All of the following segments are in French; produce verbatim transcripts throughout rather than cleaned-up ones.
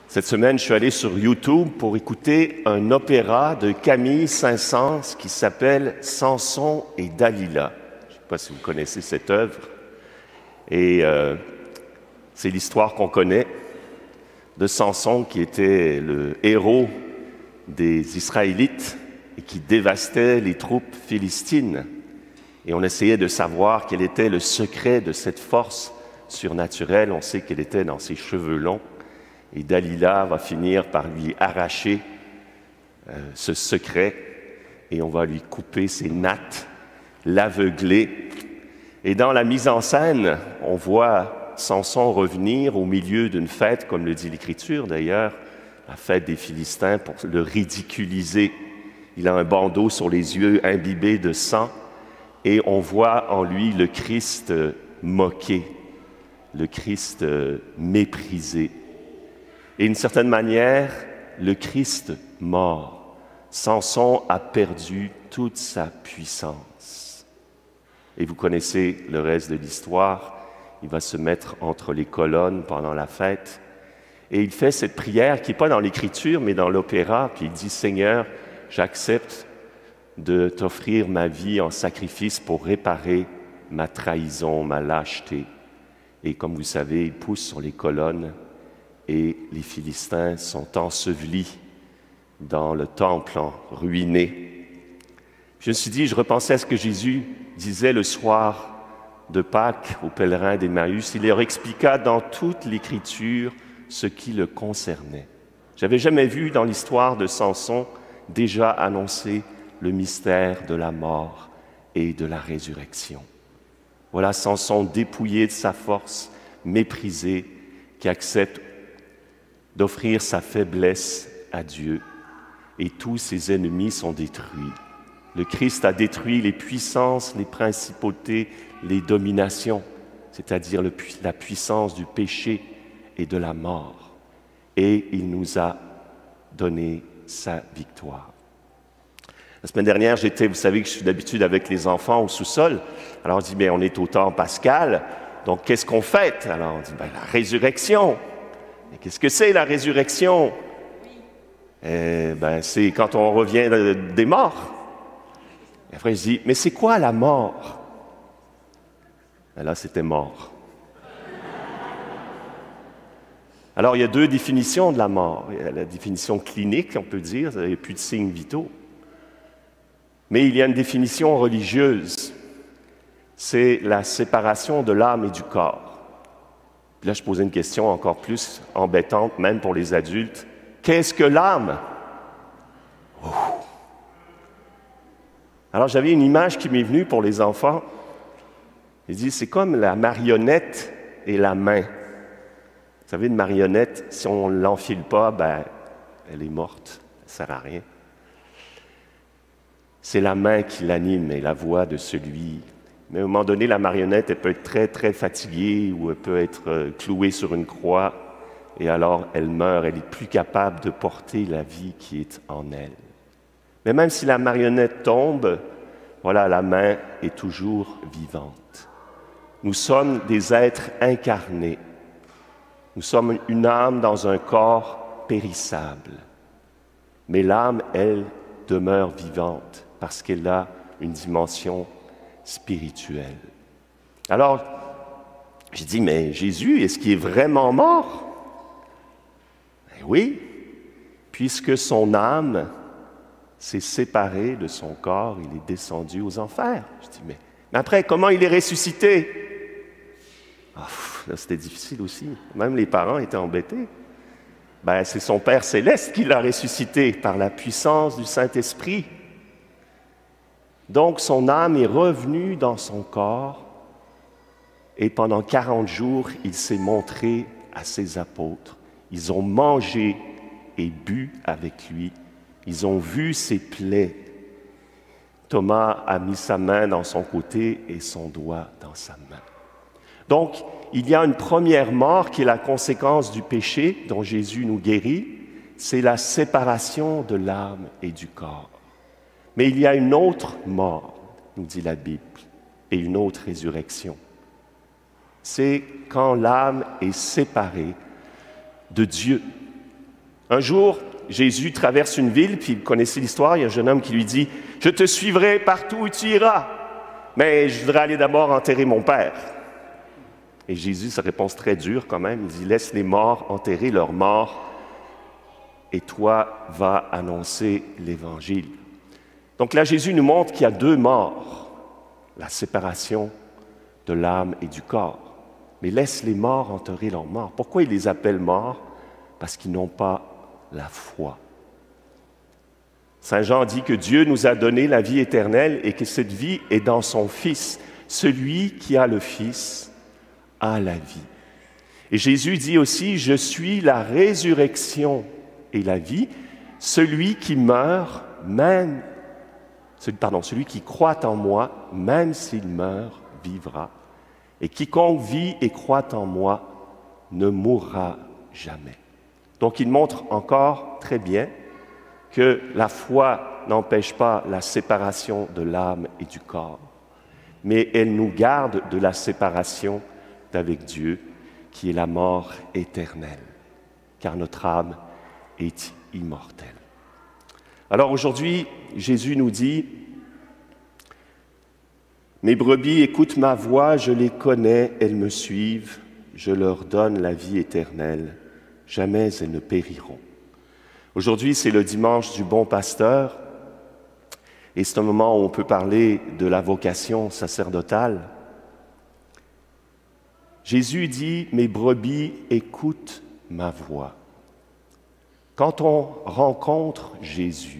Cette semaine, je suis allé sur YouTube pour écouter un opéra de Camille Saint-Saëns qui s'appelle « Samson et Dalila ». Je ne sais pas si vous connaissez cette œuvre. Et euh, c'est l'histoire qu'on connaît de Samson qui était le héros des Israélites et qui dévastait les troupes philistines. Et on essayait de savoir quel était le secret de cette force surnaturelle. On sait qu'elle était dans ses cheveux longs. Et Dalila va finir par lui arracher euh, ce secret et on va lui couper ses nattes, l'aveugler. Et dans la mise en scène, on voit Samson revenir au milieu d'une fête, comme le dit l'Écriture d'ailleurs, la fête des Philistins, pour le ridiculiser. Il a un bandeau sur les yeux imbibé de sang et on voit en lui le Christ moqué, le Christ méprisé. Et d'une certaine manière, le Christ mort, Samson a perdu toute sa puissance. Et vous connaissez le reste de l'histoire, il va se mettre entre les colonnes pendant la fête, et il fait cette prière qui n'est pas dans l'Écriture, mais dans l'opéra, puis il dit « Seigneur, j'accepte de t'offrir ma vie en sacrifice pour réparer ma trahison, ma lâcheté. » Et comme vous savez, il pousse sur les colonnes, et les Philistins sont ensevelis dans le temple ruiné. Je me suis dit, je repensais à ce que Jésus disait le soir de Pâques aux pèlerins d'Emmaüs. Il leur expliqua dans toute l'Écriture ce qui le concernait. J'avais jamais vu dans l'histoire de Samson déjà annoncer le mystère de la mort et de la résurrection. Voilà Samson dépouillé de sa force, méprisé, qui accepte d'offrir sa faiblesse à Dieu, et tous ses ennemis sont détruits. Le Christ a détruit les puissances, les principautés, les dominations, c'est-à-dire le, la puissance du péché et de la mort. Et il nous a donné sa victoire. La semaine dernière, j'étais, vous savez que je suis d'habitude avec les enfants au sous-sol. Alors on dit, bien, on est au temps pascal, donc qu'est-ce qu'on fête? Alors on dit, bien, la résurrection. Mais qu'est-ce que c'est la résurrection? Eh ben, c'est quand on revient des morts. Et après, je dis, mais c'est quoi la mort? Et là, c'était mort. Alors, il y a deux définitions de la mort. Il y a la définition clinique, on peut dire, il n'y a plus de signes vitaux. Mais il y a une définition religieuse. C'est la séparation de l'âme et du corps. Puis là, je posais une question encore plus embêtante, même pour les adultes. Qu'est-ce que l'âme? Oh. Alors, j'avais une image qui m'est venue pour les enfants. Il dit, c'est comme la marionnette et la main. Vous savez, une marionnette, si on ne l'enfile pas, ben, elle est morte. Ça ne sert à rien. C'est la main qui l'anime et la voix de celui. Mais à un moment donné, la marionnette, elle peut être très, très fatiguée ou elle peut être clouée sur une croix et alors elle meurt, elle n'est plus capable de porter la vie qui est en elle. Mais même si la marionnette tombe, voilà, la main est toujours vivante. Nous sommes des êtres incarnés. Nous sommes une âme dans un corps périssable. Mais l'âme, elle, demeure vivante parce qu'elle a une dimension spirituelle. Alors, j'ai dit, mais Jésus, est-ce qu'il est vraiment mort? Ben oui, puisque son âme s'est séparée de son corps, il est descendu aux enfers. Je dis, mais, mais après, comment il est ressuscité? Oh, là, c'était difficile aussi. Même les parents étaient embêtés. Ben, c'est son Père céleste qui l'a ressuscité par la puissance du Saint-Esprit. Donc, son âme est revenue dans son corps et pendant quarante jours, il s'est montré à ses apôtres. Ils ont mangé et bu avec lui. Ils ont vu ses plaies. Thomas a mis sa main dans son côté et son doigt dans sa main. Donc, il y a une première mort qui est la conséquence du péché dont Jésus nous guérit. C'est la séparation de l'âme et du corps. Mais il y a une autre mort, nous dit la Bible, et une autre résurrection. C'est quand l'âme est séparée de Dieu. Un jour, Jésus traverse une ville, puis vous connaissez l'histoire, il y a un jeune homme qui lui dit « Je te suivrai partout où tu iras, mais je voudrais aller d'abord enterrer mon père. » Et Jésus, sa réponse très dure quand même, il dit « Laisse les morts enterrer leurs morts, et toi, va annoncer l'Évangile. » Donc là, Jésus nous montre qu'il y a deux morts, la séparation de l'âme et du corps. Mais laisse les morts enterrer leurs morts. Pourquoi il les appelle morts? Parce qu'ils n'ont pas la foi. Saint Jean dit que Dieu nous a donné la vie éternelle et que cette vie est dans son Fils. Celui qui a le Fils a la vie. Et Jésus dit aussi, « Je suis la résurrection et la vie. Celui qui meurt, même, celui, pardon, celui qui croit en moi, même s'il meurt, vivra. Et quiconque vit et croit en moi ne mourra jamais. » Donc il montre encore très bien que la foi n'empêche pas la séparation de l'âme et du corps, mais elle nous garde de la séparation d'avec Dieu, qui est la mort éternelle, car notre âme est immortelle. Alors aujourd'hui, Jésus nous dit, « Mes brebis écoutent ma voix, je les connais, elles me suivent, je leur donne la vie éternelle. Jamais elles ne périront. » Aujourd'hui, c'est le dimanche du bon pasteur et c'est un moment où on peut parler de la vocation sacerdotale. Jésus dit « Mes brebis écoutent ma voix ». Quand on rencontre Jésus,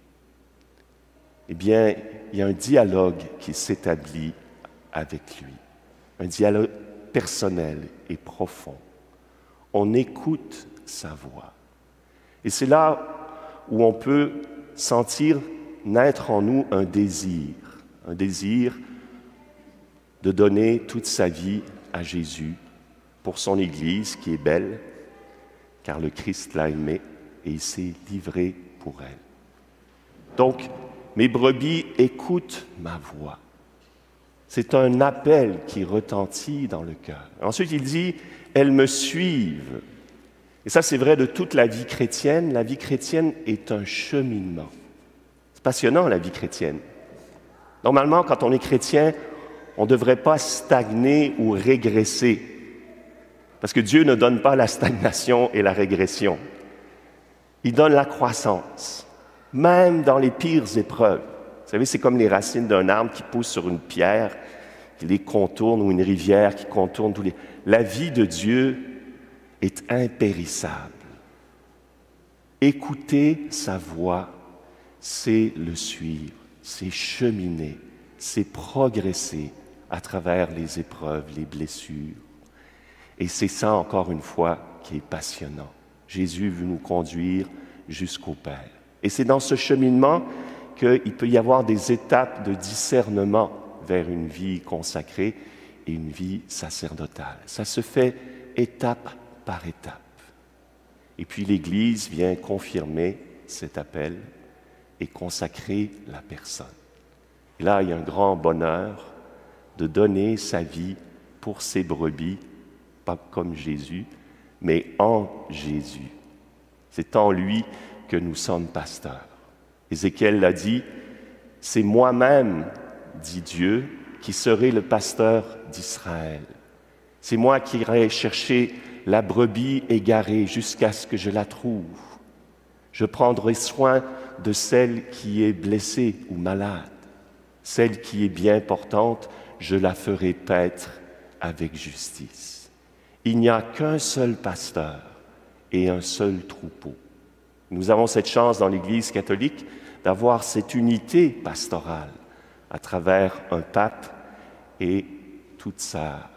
eh bien, il y a un dialogue qui s'établit avec lui, un dialogue personnel et profond. On écoute sa voix. Et c'est là où on peut sentir naître en nous un désir, un désir de donner toute sa vie à Jésus pour son Église qui est belle, car le Christ l'a aimée et il s'est livré pour elle. Donc, mes brebis écoutent ma voix. C'est un appel qui retentit dans le cœur. Ensuite, il dit, elles me suivent. Et ça, c'est vrai de toute la vie chrétienne. La vie chrétienne est un cheminement. C'est passionnant, la vie chrétienne. Normalement, quand on est chrétien, on ne devrait pas stagner ou régresser. Parce que Dieu ne donne pas la stagnation et la régression. Il donne la croissance, même dans les pires épreuves. Vous savez, c'est comme les racines d'un arbre qui pousse sur une pierre, qui les contourne, ou une rivière qui contourne tous les... La vie de Dieu est impérissable. Écouter sa voix, c'est le suivre, c'est cheminer, c'est progresser à travers les épreuves, les blessures. Et c'est ça, encore une fois, qui est passionnant. Jésus veut nous conduire jusqu'au Père. Et c'est dans ce cheminement qu'il peut y avoir des étapes de discernement vers une vie consacrée et une vie sacerdotale. Ça se fait étape par étape. Et puis l'Église vient confirmer cet appel et consacrer la personne. Et là, il y a un grand bonheur de donner sa vie pour ses brebis, pas comme Jésus, mais en Jésus. C'est en lui que nous sommes pasteurs. Ézéchiel l'a dit, « C'est moi-même, dit Dieu, qui serai le pasteur d'Israël. C'est moi qui irai chercher la brebis égarée jusqu'à ce que je la trouve. Je prendrai soin de celle qui est blessée ou malade. Celle qui est bien portante, je la ferai paître avec justice. Il n'y a qu'un seul pasteur et un seul troupeau. » Nous avons cette chance dans l'Église catholique d'avoir cette unité pastorale à travers un pape et toute sa,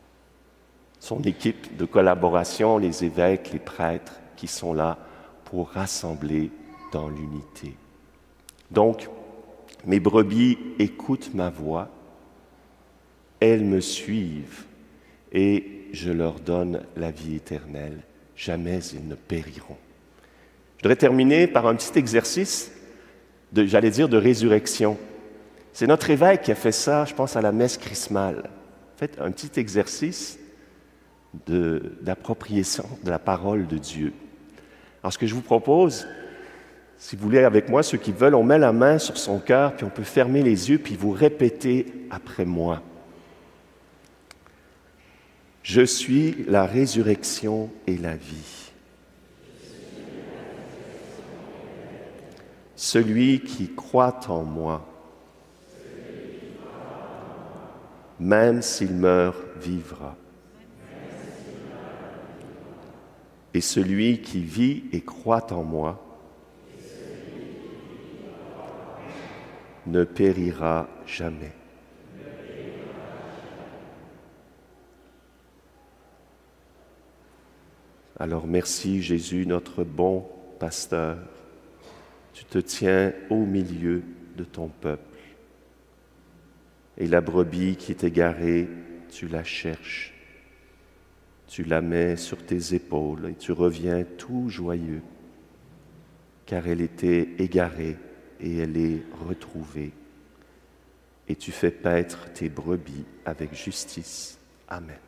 son équipe de collaboration, les évêques, les prêtres qui sont là pour rassembler dans l'unité. Donc, mes brebis écoutent ma voix, elles me suivent et je leur donne la vie éternelle. Jamais ils ne périront. Je voudrais terminer par un petit exercice, de, j'allais dire, de résurrection. C'est notre évêque qui a fait ça, je pense, à la messe chrismale. Faites un petit exercice de, d'appropriation de la parole de Dieu. Alors ce que je vous propose, si vous voulez avec moi, ceux qui veulent, on met la main sur son cœur, puis on peut fermer les yeux, puis vous répétez après moi. Je suis la résurrection et la vie. Celui qui croit en moi, même s'il meurt, vivra. Et celui qui vit et croit en moi ne périra jamais. Alors merci Jésus, notre bon pasteur. Tu te tiens au milieu de ton peuple. Et la brebis qui est égarée, tu la cherches. Tu la mets sur tes épaules et tu reviens tout joyeux, car elle était égarée et elle est retrouvée. Et tu fais paître tes brebis avec justice. Amen.